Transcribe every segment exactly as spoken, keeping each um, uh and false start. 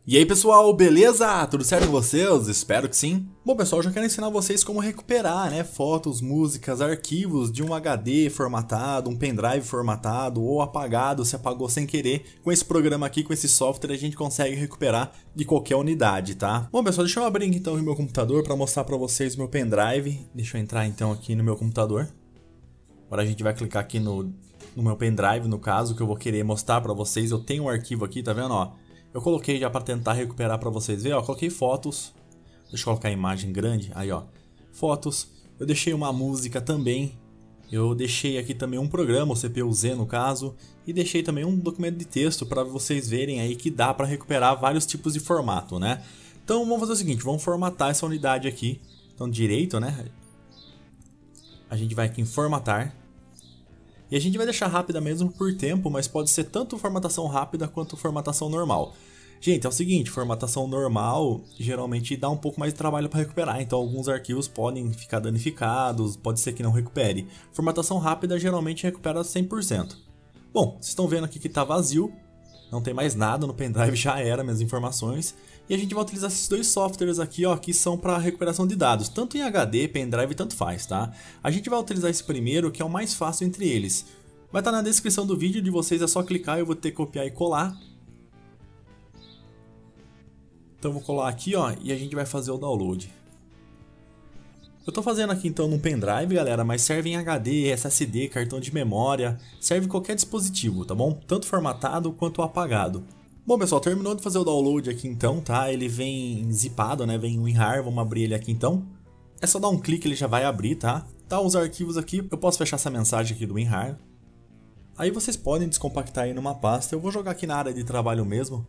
E aí pessoal, beleza? Tudo certo com vocês? Espero que sim. Bom pessoal, eu já quero ensinar vocês como recuperar, né, fotos, músicas, arquivos de um H D formatado, um pendrive formatado ou apagado, se apagou sem querer. Com esse programa aqui, com esse software, a gente consegue recuperar de qualquer unidade, tá? Bom pessoal, deixa eu abrir então o meu computador para mostrar para vocês o meu pendrive. Deixa eu entrar então aqui no meu computador. Agora a gente vai clicar aqui no, no meu pendrive, no caso, que eu vou querer mostrar para vocês. Eu tenho um arquivo aqui, tá vendo, ó? Eu coloquei já para tentar recuperar para vocês verem, ó, coloquei fotos, deixa eu colocar a imagem grande, aí ó, fotos, eu deixei uma música também, eu deixei aqui também um programa, o C P U Z no caso, e deixei também um documento de texto para vocês verem aí que dá para recuperar vários tipos de formato, né? Então vamos fazer o seguinte, vamos formatar essa unidade aqui, então direito, né, a gente vai aqui em formatar. E a gente vai deixar rápida mesmo por tempo, mas pode ser tanto formatação rápida quanto formatação normal. Gente, é o seguinte, formatação normal geralmente dá um pouco mais de trabalho para recuperar, então alguns arquivos podem ficar danificados, pode ser que não recupere. Formatação rápida geralmente recupera cem por cento. Bom, vocês estão vendo aqui que está vazio, não tem mais nada no pendrive, já era minhas informações. E a gente vai utilizar esses dois softwares aqui, ó, que são para recuperação de dados, tanto em H D, pendrive, tanto faz, tá? A gente vai utilizar esse primeiro, que é o mais fácil entre eles. Vai estar na descrição do vídeo de vocês, é só clicar, eu vou ter que copiar e colar. Então eu vou colar aqui, ó, e a gente vai fazer o download. Eu tô fazendo aqui então num pendrive, galera, mas serve em H D, S S D, cartão de memória, serve em qualquer dispositivo, tá bom? Tanto formatado quanto apagado. Bom pessoal, terminou de fazer o download aqui então, tá? Ele vem zipado, né? Vem em WinRAR, vamos abrir ele aqui então. É só dar um clique, ele já vai abrir, tá? Tá os arquivos aqui, eu posso fechar essa mensagem aqui do WinRAR. Aí vocês podem descompactar aí numa pasta, eu vou jogar aqui na área de trabalho mesmo.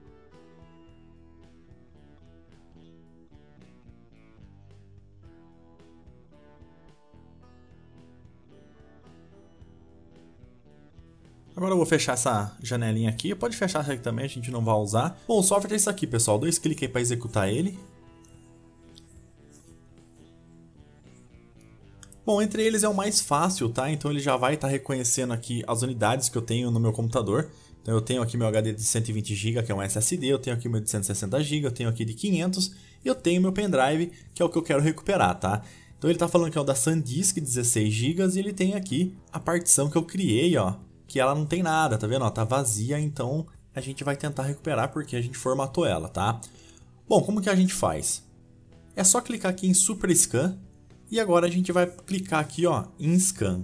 Agora eu vou fechar essa janelinha aqui, pode fechar essa aqui também, a gente não vai usar. Bom, o software é isso aqui pessoal, dois cliques aí para executar ele. Bom, entre eles é o mais fácil, tá? Então ele já vai estar reconhecendo aqui as unidades que eu tenho no meu computador. Então eu tenho aqui meu H D de cento e vinte gigas, que é um S S D, eu tenho aqui o meu de cento e sessenta gigas, eu tenho aqui de quinhentos e eu tenho meu pendrive, que é o que eu quero recuperar, tá? Então ele está falando que é o da SanDisk, dezesseis gigas, e ele tem aqui a partição que eu criei, ó, que ela não tem nada, tá vendo? Ó, tá vazia, então a gente vai tentar recuperar porque a gente formatou ela, tá? Bom, como que a gente faz? É só clicar aqui em Super Scan. E agora a gente vai clicar aqui, ó, em Scan.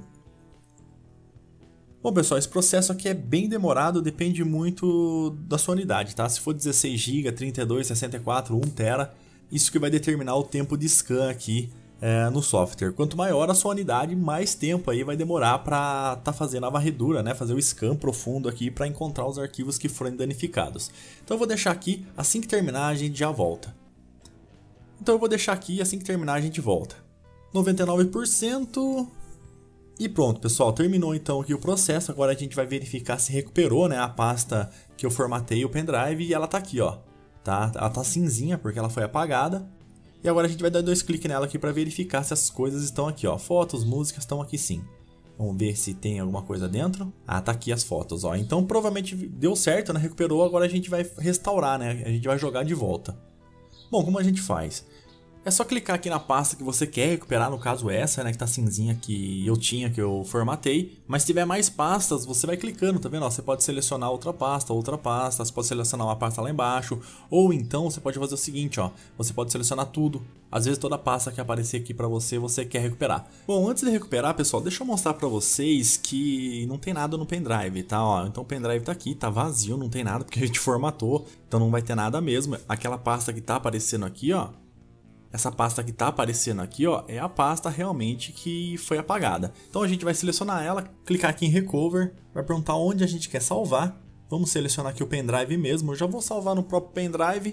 Bom pessoal, esse processo aqui é bem demorado, depende muito da sua unidade, tá? Se for dezesseis gigas, trinta e dois, sessenta e quatro, um tera, isso que vai determinar o tempo de scan aqui é, no software. Quanto maior a sua unidade, mais tempo aí vai demorar para tá fazendo a varredura, né? Fazer o scan profundo aqui para encontrar os arquivos que forem danificados. Então eu vou deixar aqui, assim que terminar a gente já volta. Então eu vou deixar aqui, assim que terminar a gente volta. noventa e nove por cento e pronto pessoal, terminou então aqui o processo. Agora a gente vai verificar se recuperou, né, a pasta que eu formatei o pendrive e ela tá aqui, ó, tá? Ela tá cinzinha porque ela foi apagada. E agora a gente vai dar dois cliques nela aqui para verificar se as coisas estão aqui, ó, fotos, músicas estão aqui sim. Vamos ver se tem alguma coisa dentro. Ah, tá aqui as fotos, ó. Então provavelmente deu certo, né, recuperou. Agora a gente vai restaurar, né, a gente vai jogar de volta. Bom, como a gente faz? É só clicar aqui na pasta que você quer recuperar, no caso essa, né, que tá cinzinha que eu tinha, que eu formatei. Mas se tiver mais pastas, você vai clicando, tá vendo? Ó, você pode selecionar outra pasta, outra pasta, você pode selecionar uma pasta lá embaixo. Ou então você pode fazer o seguinte, ó, você pode selecionar tudo. Às vezes toda pasta que aparecer aqui pra você, você quer recuperar. Bom, antes de recuperar, pessoal, deixa eu mostrar pra vocês que não tem nada no pendrive, tá? Ó, então o pendrive tá aqui, tá vazio, não tem nada porque a gente formatou, então não vai ter nada mesmo. Aquela pasta que tá aparecendo aqui, ó, essa pasta que está aparecendo aqui, ó, é a pasta realmente que foi apagada. Então a gente vai selecionar ela, clicar aqui em Recover, vai perguntar onde a gente quer salvar. Vamos selecionar aqui o pendrive mesmo, eu já vou salvar no próprio pendrive.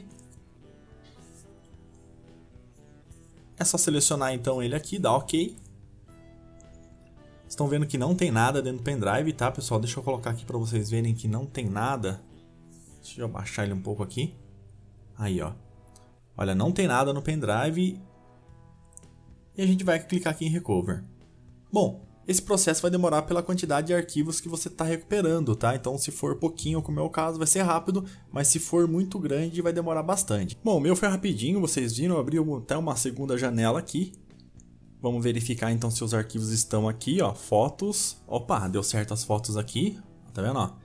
É só selecionar então ele aqui, dá OK. Estão vendo que não tem nada dentro do pendrive, tá pessoal? Deixa eu colocar aqui para vocês verem que não tem nada. Deixa eu abaixar ele um pouco aqui. Aí, ó. Olha, não tem nada no pendrive. E a gente vai clicar aqui em Recover. Bom, Esse processo vai demorar pela quantidade de arquivos que você está recuperando, tá? Então se for pouquinho, como é o caso, vai ser rápido, mas se for muito grande, vai demorar bastante. Bom, o meu foi rapidinho, vocês viram, eu abri até uma segunda janela aqui. Vamos verificar então se os arquivos estão aqui, ó, fotos. Opa, deu certo as fotos aqui, tá vendo, ó?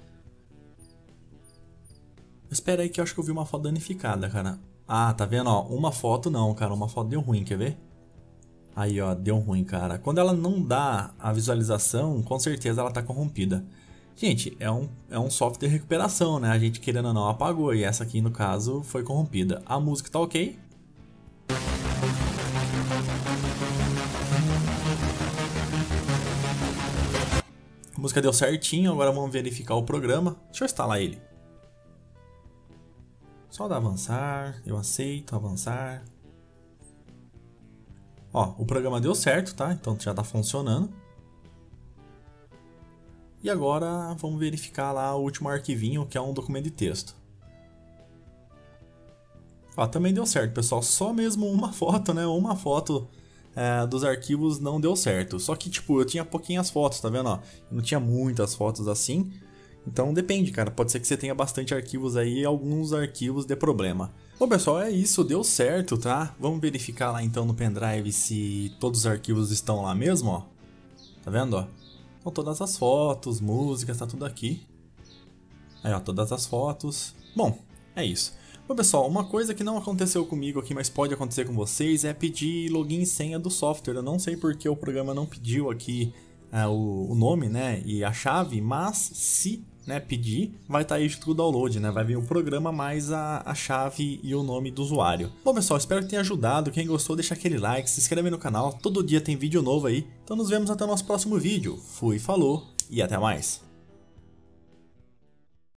Espera aí que eu acho que eu vi uma foto danificada, cara. Ah, tá vendo, ó, uma foto não, cara, uma foto deu ruim, quer ver? Aí, ó, deu ruim, cara. Quando ela não dá a visualização, com certeza ela tá corrompida. Gente, é um, é um software de recuperação, né? A gente, querendo ou não, apagou. E essa aqui, no caso, foi corrompida. A música tá ok. A música deu certinho. Agora vamos verificar o programa. Deixa eu instalar ele. Só dá avançar. Eu aceito, avançar. Ó, o programa deu certo, tá? Então já tá funcionando. E agora vamos verificar lá o último arquivinho, que é um documento de texto. Ó, também deu certo, pessoal. Só mesmo uma foto, né? Uma foto é, dos arquivos não deu certo. Só que, tipo, eu tinha pouquinhas fotos, tá vendo? Ó, eu não tinha muitas fotos assim. Então depende, cara. Pode ser que você tenha bastante arquivos aí e alguns arquivos dê problema. Bom, pessoal, é isso. Deu certo, tá? Vamos verificar lá então no pendrive se todos os arquivos estão lá mesmo, ó. Tá vendo, ó? Então todas as fotos, músicas, tá tudo aqui. Aí, ó, todas as fotos. Bom, é isso. Bom, pessoal, uma coisa que não aconteceu comigo aqui, mas pode acontecer com vocês, é pedir login e senha do software. Eu não sei porque o programa não pediu aqui é, o, o nome, né, e a chave, mas se... né, pedir, vai estar aí junto o download, né? Vai vir o programa mais a, a chave e o nome do usuário. Bom, pessoal, espero que tenha ajudado. Quem gostou, deixa aquele like, se inscreve no canal. Todo dia tem vídeo novo aí. Então nos vemos até o nosso próximo vídeo. Fui, falou e até mais.